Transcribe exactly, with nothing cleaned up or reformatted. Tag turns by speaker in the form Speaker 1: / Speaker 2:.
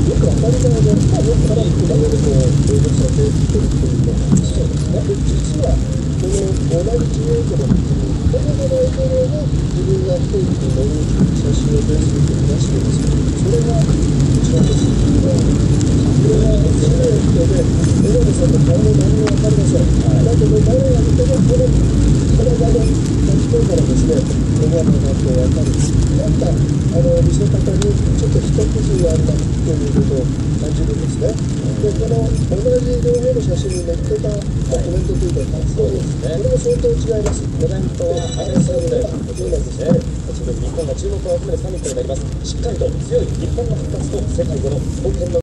Speaker 1: よく当たり前で、まあ、よくから比べると映像されているというような話なんですね。で実はこの同じじゅうメートルの道にほぼほぼ同様の自分が飛行機に乗る写真をフェイスブックに出しています。それがこちらです。これはすごい人で、江上さんの顔も何も分かりません。だけど誰が見てもこの体の書き込んだらですね、江上さんと分かる。なんかあの見せ方にちょっと一工夫があるなということを感じるんですね。でこの同じ両方の写真に載ってたコメントというか活動ですね。これも相当違います。コメントはアメリカでそうなんですね。日本が注目を集めるサミットになります。しっかりと強い日本の復活と世界での貢献の